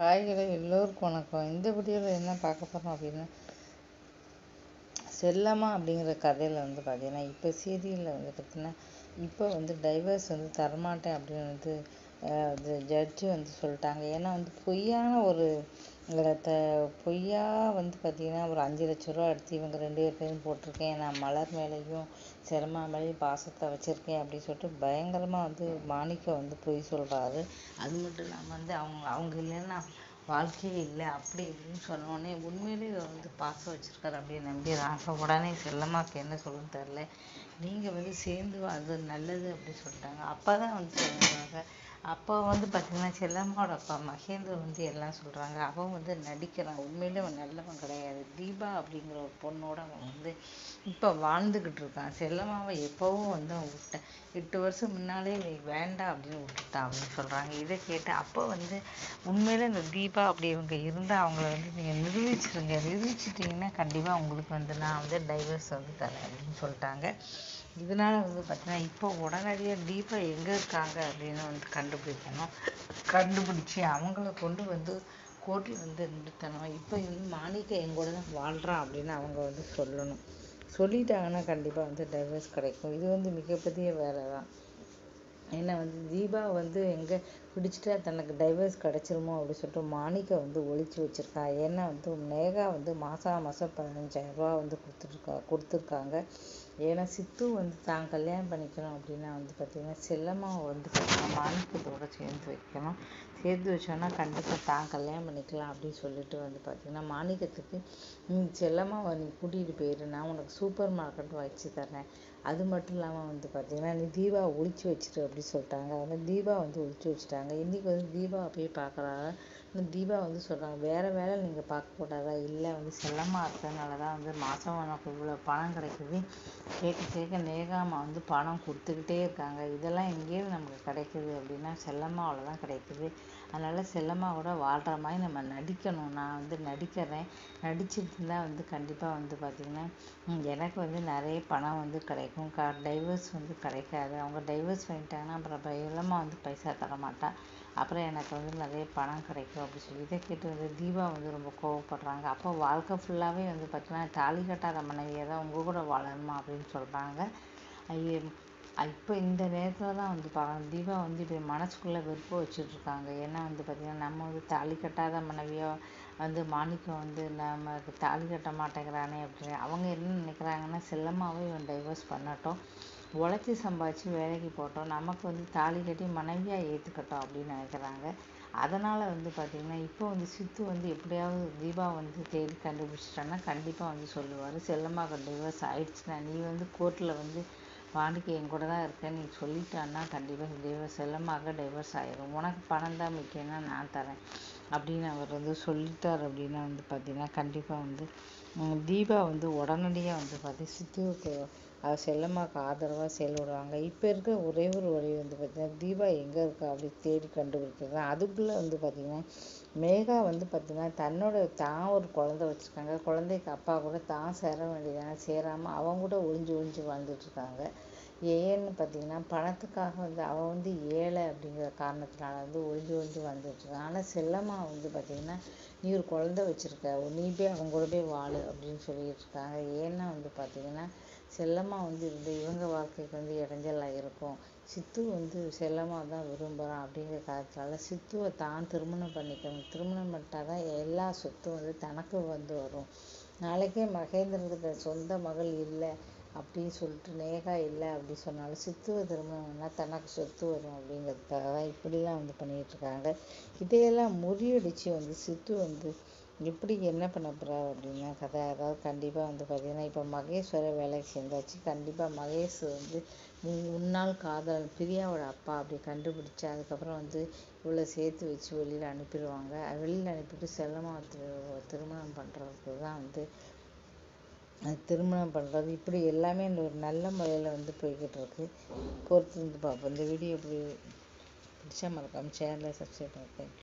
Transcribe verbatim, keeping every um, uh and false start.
ஹாய்களே, எல்லோருக்கும் வணக்கம். இந்த வீடியோவில் என்ன பார்க்க போகிறோம் அப்படின்னா, செல்லம்மா அப்படிங்கிற கதையில் வந்து பார்த்தீங்கன்னா, இப்போ சீரியலில் வந்து பார்த்தீங்கன்னா, இப்போ வந்து டைவர்ஸ் வந்து தரமாட்டேன் அப்படின்னு வந்து ஜட்ஜு வந்து சொல்லிட்டாங்க. ஏன்னா வந்து பொய்யான ஒரு த பொய்யா வந்து பார்த்திங்கன்னா ஒரு அஞ்சு லட்ச ரூபா எடுத்து இவங்க ரெண்டு பேரும் போட்டிருக்கேன், நான் மலர் மேலேயும் சிரமா மேலேயும் பாசத்தை வச்சுருக்கேன் அப்படின்னு சொல்லிட்டு பயங்கரமாக வந்து மாணிக்கம் வந்து பொய் சொல்கிறாரு. அது மட்டும் இல்லாமல் வந்து அவங்க அவங்க இல்லைன்னா வாழ்க்கையே இல்லை அப்படி இப்படின்னு சொன்னோடனே உண்மையிலேயே வந்து பாசம் வச்சுருக்காரு அப்படின்னு நம்பிடுறாங்க. உடனே செல்லம்மாக்கு என்ன சொல்லணும்னு தெரில, நீங்கள் வந்து சேர்ந்து அது நல்லது அப்படின்னு சொல்லிட்டாங்க. அப்போ தான் வந்து சொல்லுவாங்க. அப்போ வந்து பார்த்திங்கன்னா செல்லம்மாவோட அப்பா மகேந்திரன் வந்து எல்லாம் சொல்கிறாங்க, அவன் வந்து நடிக்கிறான், உண்மையிலே அவன் நல்லவன் கிடையாது. தீபா அப்படிங்கிற ஒரு பொண்ணோட அவன் வந்து இப்போ வாழ்ந்துக்கிட்டு இருக்கான். செல்லம்மாவை எப்போவும் வந்து அவன் விட்டேன், எட்டு வருஷம் முன்னாலே வேண்டாம் அப்படின்னு விட்டுட்டான் அப்படின்னு சொல்கிறாங்க. இதை கேட்டு அப்போ வந்து உண்மையிலே இந்த தீபா அப்படி இவங்க இருந்தால் அவங்கள வந்து நீங்கள் நிரூபிச்சிருங்க, நிரூபிச்சிட்டிங்கன்னா கண்டிப்பாக உங்களுக்கு வந்து நான் வந்து டைவர்ஸ் வந்து தரேன் அப்படின்னு சொல்லிட்டாங்க. இதனால் வந்து பார்த்தீங்கன்னா இப்போ உடனடியாக தீபா எங்கே இருக்காங்க அப்படின்னு வந்து கண்டுபிடிக்கணும். கண்டுபிடிச்சி அவங்கள கொண்டு வந்து கோர்ட்டில் வந்து நிறுத்தணும். இப்போ வந்து மாணிக்கம் எங்கூட தான் வாழ்கிறான் அப்படின்னு அவங்க வந்து சொல்லணும். சொல்லிட்டாங்கன்னா கண்டிப்பாக வந்து டைவர்ஸ் கிடைக்கும். இது வந்து மிகப்பெரிய வேலை தான். ஏன்னா வந்து தீபா வந்து எங்கே பிடிச்சிட்டா தனக்கு டைவர்ஸ் கிடச்சிருமோ அப்படின்னு சொல்லிட்டு மாணிக்கம் வந்து ஒழிச்சு வச்சுருக்கா. ஏன்னா வந்து நேகா வந்து மாதம் மாதம் பதினஞ்சாயிரம் ரூபா வந்து கொடுத்துருக்கா கொடுத்துருக்காங்க ஏன்னா சித்து வந்து தான் கல்யாணம் பண்ணிக்கணும் அப்படின்னா வந்து பார்த்திங்கன்னா செல்லம்மாவை வந்து பார்த்திங்கன்னா மாணிக்கத்தோடு சேர்ந்து வைக்கணும். சேர்த்து வச்சோன்னா கண்டிப்பாக தான் கல்யாணம் பண்ணிக்கலாம் அப்படின்னு சொல்லிட்டு வந்து பார்த்திங்கன்னா மாணிக்கத்துக்கு செல்லம்மாவை நீ கூட்டிகிட்டு போயிடு, நான் உனக்கு சூப்பர் மார்க்கெட் வச்சு தரேன், அது மட்டும் இல்லாமல் வந்து பார்த்திங்கன்னா நீ தீபா ஒழிச்சு வச்சுட்டு அப்படி சொல்லிட்டாங்க. அதனால் தீபா வந்து ஒழிச்சு வச்சுட்டாங்க. இன்றைக்கி வந்து தீபா போய் பார்க்குறாங்க. தீபா வந்து சொல்கிறாங்க, வேறு வேலை நீங்கள் பார்க்கக்கூடாதா? இல்லை வந்து செல்லம்மா இருக்கிறதுனால தான் வந்து மாதம் உனக்கு இவ்வளோ பணம் கிடைக்குது, கேட்க கேட்க நேகாமா வந்து பணம் கொடுத்துக்கிட்டே இருக்காங்க, இதெல்லாம் எங்கேயும் நமக்கு கிடைக்குது அப்படின்னா செல்லம்மாவில் தான் கிடைக்குது. அதனால் செல்லம்மாவோட வாழ்கிற மாதிரி நம்ம நடிக்கணும். நான் வந்து நடிக்கிறேன், நடிச்சுட்டு இருந்தால் வந்து கண்டிப்பாக வந்து பார்த்திங்கன்னா எனக்கு வந்து நிறைய பணம் வந்து கிடைக்கும். க டைவர்ஸ் வந்து கிடைக்காது. அவங்க டைவர்ஸ் பண்ணிட்டாங்கன்னா அப்புறம் செல்லம்மா வந்து பைசா தர மாட்டா, அப்புறம் எனக்கு வந்து நிறைய பணம் கிடைக்கும் அப்படி சொல்லி இதை கேட்டு வந்து தீபா வந்து ரொம்ப கோவப்படுறாங்க. அப்போ வாழ்க்கை ஃபுல்லாகவே வந்து பார்த்திங்கன்னா தாலி கட்டாத மனைவியை தான் உங்கள் கூட வாழணுமா அப்படின்னு சொல்கிறாங்க. ஐயோ, இப்போ இந்த நேரத்தில் தான் வந்து பா தீபா வந்து இப்போ மனசுக்குள்ளே வெறுப்பு வச்சுட்ருக்காங்க. ஏன்னா வந்து பார்த்திங்கன்னா நம்ம வந்து தாலி கட்டாத மனைவியோ வந்து மாணிக்கம் வந்து நம்ம தாலி கட்ட மாட்டேங்கிறானே அப்படின்னு அவங்க என்ன நினைக்கிறாங்கன்னா, செல்லம்மாவே இவன் டைவர்ஸ் பண்ணட்டும், உழைச்சி சம்பாதிச்சு வேலைக்கு போட்டோம், நமக்கு வந்து தாலி கட்டி மனைவியாக ஏற்றுக்கட்டும் அப்படின்னு நினைக்கிறாங்க. அதனால் வந்து பார்த்திங்கன்னா இப்போ வந்து சித்து வந்து எப்படியாவது தீபா வந்து தேடி கண்டுபிடிச்சிட்டான்னா கண்டிப்பாக வந்து சொல்லுவார், செல்லம்மாவுக்கு டைவர்ஸ் ஆயிடுச்சுன்னா நீ வந்து கோர்ட்டில் வந்து மாணிக்கம் என் கூட தான் இருக்கேன் நீ சொல்லிட்டான்னா கண்டிப்பாக டைவர்ஸ் செல்லம்மாவுக்கு டைவர்ஸ் ஆயிடும், உனக்கு பணம் தான் முக்கியம்னா நான் தரேன் அப்படின்னு அவர் வந்து சொல்லிட்டார். அப்படின்னா வந்து பார்த்திங்கன்னா கண்டிப்பாக வந்து தீபா வந்து உடனடியாக வந்து பார்த்தி சித்துவுக்கு செல்லம்மாவுக்கு ஆதரவாக செயல்படுவாங்க. இப்போ இருக்க ஒரே ஒரு வழி வந்து பார்த்திங்கன்னா தீபா எங்கே இருக்கா அப்படி தேடி கண்டுபிடிக்கிறது தான். அதுக்குள்ளே வந்து பார்த்திங்கன்னா மேகா வந்து பார்த்திங்கன்னா தன்னோட தான் ஒரு குழந்தை வச்சுருக்காங்க, குழந்தைக்கு அப்பா கூட தான் சேர வேண்டியதான சேராமல் அவங்க கூட ஒழிஞ்சு ஒழிஞ்சு வாழ்ந்துட்டுருக்காங்க. ஏன்னு பார்த்திங்கன்னா பணத்துக்காக வந்து அவள் வந்து ஏழை அப்படிங்கிற காரணத்தினால வந்து ஒழிஞ்சு ஒழிஞ்சு வந்துட்டுருக்கான். ஆனால் செல்லம்மா வந்து பார்த்திங்கன்னா நீ ஒரு குழந்தை வச்சுருக்க, நீ போய் அவங்க கூட போய் வாழு அப்படின்னு சொல்லிட்டு இருக்காங்க. ஏன்னா வந்து பார்த்திங்கன்னா செல்லம்மா வந்து இந்த இவங்க வாழ்க்கைக்கு வந்து இடைஞ்சலாக இருக்கும், சித்து வந்து செல்லம்மா தான் விரும்புகிறான் அப்படிங்கிற காரணத்தால் சித்துவை தான் திருமணம் பண்ணிக்கணும், திருமணம் பண்ணிட்டால் தான் எல்லா சொத்தும் வந்து தனக்கு வந்து வரும். நாளைக்கே மகேந்திரனுக்கு சொந்த மகள் இல்லை அப்படின்னு சொல்லிட்டு நேகா இல்லை அப்படி சொன்னாலும் சித்துவை திருமணம் பண்ணால் தனக்கு சொத்து வரும் அப்படிங்கிறதுக்காக தான் இப்படிலாம் வந்து பண்ணிகிட்ருக்காங்க. இதையெல்லாம் முறியடித்து வந்து சித்து வந்து எப்படி என்ன பண்ண போகிறார் அப்படின்னா கதை. அதாவது கண்டிப்பாக வந்து பார்த்திங்கன்னா இப்போ மகேஸ்வர வேலைக்கு சேர்ந்தாச்சு. கண்டிப்பாக மகேஷ் வந்து முன்னாள் காதல் பிரியாவோட அப்பா அப்படி கண்டுபிடிச்சி அதுக்கப்புறம் வந்து இவ்வளோ சேர்த்து வச்சு வெளியில் அனுப்பிடுவாங்க. வெளியில் அனுப்பிட்டு செல்லம்மா திருமணம் பண்ணுறதுக்கு தான் வந்து திருமணம் பண்ணுறது இப்படி எல்லாமே ஒரு நல்ல முறையில் வந்து போய்கிட்டு இருக்கு. பொறுத்து வந்து பார்ப்போம். இந்த வீடியோ இப்படி பிடிச்சா மறக்காமல் சேனலை சப்ஸ்கிரைப் பண்ணுறேன்.